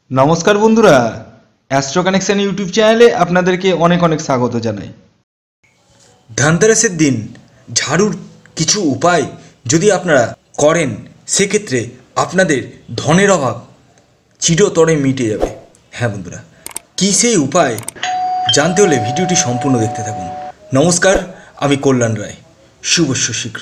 নমস্কার বন্ধুরা, astro connection YouTube চ্যানেলে আপনাদেরকে অনেক অনেক স্বাগত জানাই। ধানতেরাসের দিন ঝাড়ুর কিছু উপায় যদি আপনারা করেন, সেক্ষেত্রে আপনাদের ধনের অভাব চিরতরে মিটে যাবে। হ্যাঁ বন্ধুরা, কী সেই উপায় জানতে হলে ভিডিওটি সম্পূর্ণ দেখতে থাকুন। নমস্কার, আমি কল্যাণ রায়। শুভস্য শীঘ্র।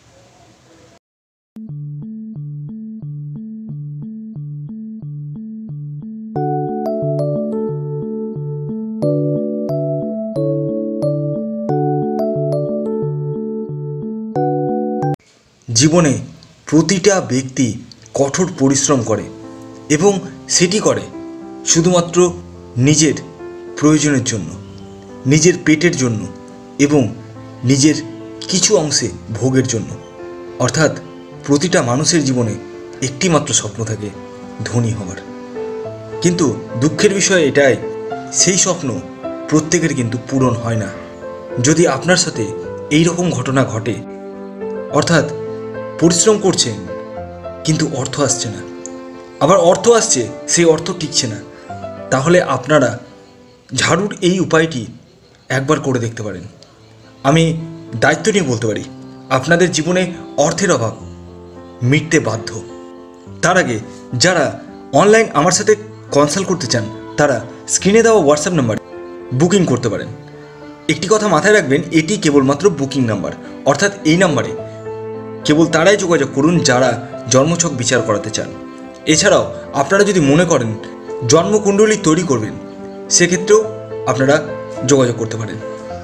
জীবনে প্রতিটা ব্যক্তি কঠোর পরিশ্রম করে এবং সেটি করে শুধুমাত্র নিজের প্রয়োজনের জন্য, নিজের পেটের জন্য এবং নিজের কিছু অংশে ভোগের জন্য। অর্থাৎ প্রতিটা মানুষের জীবনে একটি মাত্র স্বপ্ন থাকে, ধনী হওয়ার। কিন্তু দুঃখের বিষয় এটাই, সেই স্বপ্ন প্রত্যেকের কিন্তু পূরণ হয় না। যদি আপনার সাথে এই রকম ঘটনা ঘটে, অর্থাৎ পরিশ্রম করছেন কিন্তু অর্থ আসছে না, আবার অর্থ আসছে সেই অর্থ টিকছে না, তাহলে আপনারা ঝাড়ুর এই উপায়টি একবার করে দেখতে পারেন। আমি দায়িত্ব নিয়ে বলতে পারি, আপনাদের জীবনে অর্থের অভাব মিটতে বাধ্য। তার আগে যারা অনলাইন আমার সাথে কনসাল্ট করতে চান, তারা স্ক্রিনে দেওয়া হোয়াটসঅ্যাপ নাম্বার বুকিং করতে পারেন। একটি কথা মাথায় রাখবেন, এটি কেবলমাত্র বুকিং নাম্বার, অর্থাৎ এই নাম্বারে কেবল তারাই যোগাযোগ করুন যারা জন্মছক বিচার করাতে চান। এছাড়াও আপনারা যদি মনে করেন জন্মকুণ্ডলী তৈরি করবেন, সেক্ষেত্রেও আপনারা যোগাযোগ করতে পারেন।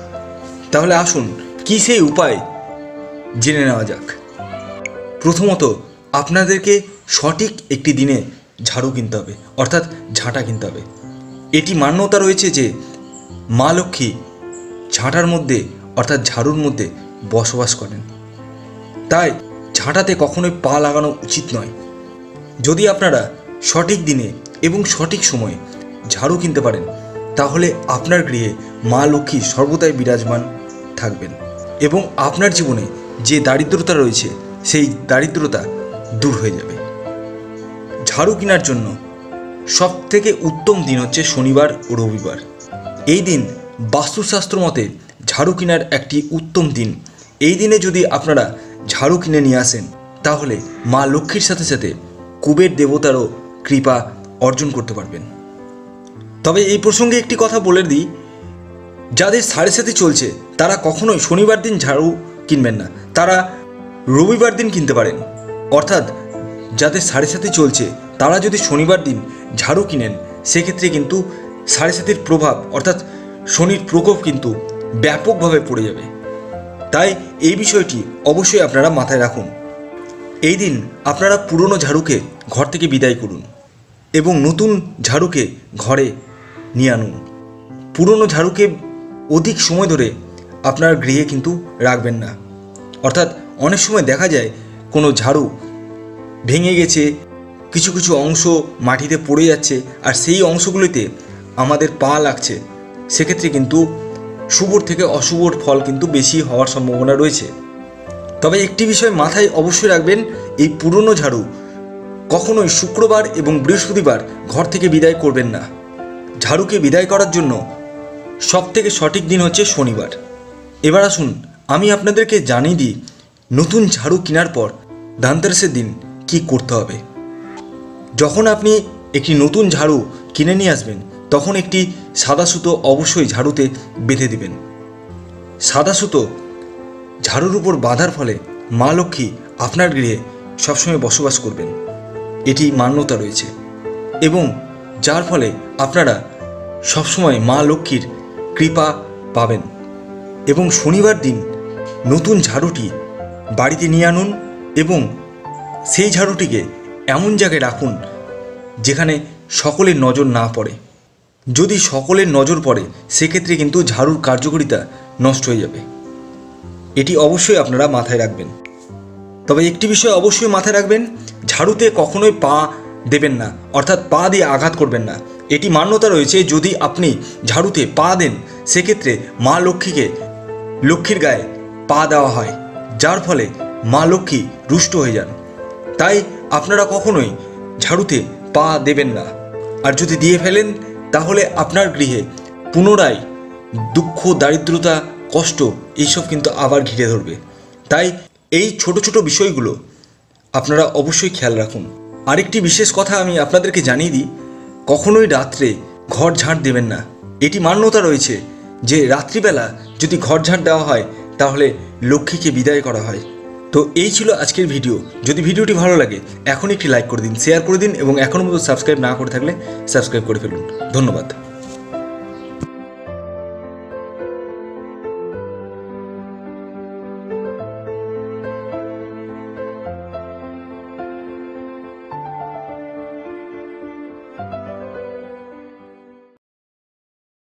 তাহলে আসুন কী সেই উপায় জেনে নেওয়া যাক। প্রথমত, আপনাদেরকে সঠিক একটি দিনে ঝাড়ু কিনতে হবে, অর্থাৎ ঝাঁটা কিনতে হবে। এটি মান্যতা রয়েছে যে মা লক্ষ্মী ঝাঁটার মধ্যে, অর্থাৎ ঝাড়ুর মধ্যে বসবাস করেন, তাই ঝাঁটাতে কখনোই পা লাগানো উচিত নয়। যদি আপনারা সঠিক দিনে এবং সঠিক সময়ে ঝাড়ু কিনতে পারেন, তাহলে আপনার গৃহে মা লক্ষ্মী সর্বদাই বিরাজমান থাকবেন এবং আপনার জীবনে যে দারিদ্রতা রয়েছে, সেই দারিদ্রতা দূর হয়ে যাবে। ঝাড়ু কেনার জন্য সবথেকে উত্তম দিন হচ্ছে শনিবার ও রবিবার। এই দিন বাস্তুশাস্ত্র মতে ঝাড়ু কেনার একটি উত্তম দিন। এই দিনে যদি আপনারা ঝাড়ু কিনে নিয়ে আসেন, তাহলে মা লক্ষ্মীর সাথে সাথে কুবের দেবতারও কৃপা অর্জন করতে পারবেন। তবে এই প্রসঙ্গে একটি কথা বলে দিই, যাদের সাড়ে সাথে চলছে তারা কখনোই শনিবার দিন ঝাড়ু কিনবেন না, তারা রবিবার দিন কিনতে পারেন। অর্থাৎ যাদের সাড়ে সাথে চলছে তারা যদি শনিবার দিন ঝাড়ু কিনেন, সেক্ষেত্রে কিন্তু সাড়ে সাতির প্রভাব, অর্থাৎ শনির প্রকোপ কিন্তু ব্যাপকভাবে পড়ে যাবে। তাই এই বিষয়টি অবশ্যই আপনারা মাথায় রাখুন। এই দিন আপনারা পুরনো ঝাড়ুকে ঘর থেকে বিদায় করুন এবং নতুন ঝাড়ুকে ঘরে নিয়ে আনুন। পুরনো ঝাড়ুকে অধিক সময় ধরে আপনার গৃহে কিন্তু রাখবেন না। অর্থাৎ অনেক সময় দেখা যায় কোনো ঝাড়ু ভেঙে গেছে, কিছু কিছু অংশ মাটিতে পড়ে যাচ্ছে, আর সেই অংশগুলিতে আমাদের পা লাগছে। সেক্ষেত্রে কিন্তু শুভর থেকে অশুভর ফল কিন্তু বেশি হওয়ার সম্ভাবনা রয়েছে। তবে একটি বিষয় মাথায় অবশ্যই রাখবেন, এই পুরনো ঝাড়ু কখনোই শুক্রবার এবং বৃহস্পতিবার ঘর থেকে বিদায় করবেন না। ঝাড়ুকে বিদায় করার জন্য সবথেকে সঠিক দিন হচ্ছে শনিবার। এবার আসুন আমি আপনাদেরকে জানিয়ে দিই, নতুন ঝাড়ু কেনার পর ধানতেরাসের দিন কি করতে হবে। যখন আপনি একটি নতুন ঝাড়ু কিনে নিয়ে আসবেন, তখন একটি সাদা সুতো অবশ্যই ঝাড়ুতে বেঁধে দিবেন। সাদা সুতো ঝাড়ুর উপর বাঁধার ফলে মা লক্ষ্মী আপনার গৃহে সবসময় বসবাস করবেন, এটি মান্যতা রয়েছে, এবং যার ফলে আপনারা সবসময় মা লক্ষ্মীর কৃপা পাবেন। এবং শনিবার দিন নতুন ঝাড়ুটি বাড়িতে নিয়ে আনুন এবং সেই ঝাড়ুটিকে এমন জায়গায় রাখুন যেখানে সকলের নজর না পড়ে। যদি সকলের নজর পড়ে, সেক্ষেত্রে কিন্তু ঝাড়ুর কার্যকারিতা নষ্ট হয়ে যাবে। এটি অবশ্যই আপনারা মাথায় রাখবেন। তবে একটি বিষয় অবশ্যই মাথায় রাখবেন, ঝাড়ুতে কখনোই পা দেবেন না, অর্থাৎ পা দিয়ে আঘাত করবেন না। এটি মান্যতা রয়েছে, যদি আপনি ঝাড়ুতে পা দেন, সেক্ষেত্রে মা লক্ষ্মীকে, লক্ষ্মীর গায়ে পা দেওয়া হয়, যার ফলে মা লক্ষ্মী রুষ্ট হয়ে যান। তাই আপনারা কখনোই ঝাড়ুতে পা দেবেন না। আর যদি দিয়ে ফেলেন তাহলে আপনার গৃহে পুনরায় দুঃখ, দারিদ্রতা, কষ্ট এইসব কিন্তু আবার ঘিরে ধরবে। তাই এই ছোট ছোট বিষয়গুলো আপনারা অবশ্যই খেয়াল রাখুন। আরেকটি বিশেষ কথা আমি আপনাদেরকে জানিয়ে দিই, কখনোই রাত্রে ঘর ঝাঁট দেবেন না। এটি মান্যতা রয়েছে যে রাত্রিবেলা যদি ঘর ঝাঁট দেওয়া হয় তাহলে লক্ষ্মীকে বিদায় করা হয়। তো এই ছিল আজকের ভিডিও। যদি ভিডিওটি ভালো লাগে এখন একটি লাইক করে দিন, শেয়ার করে দিন এবং এখনও মতো সাবস্ক্রাইব না করে থাকলে সাবস্ক্রাইব করে ফেলুন। ধন্যবাদ।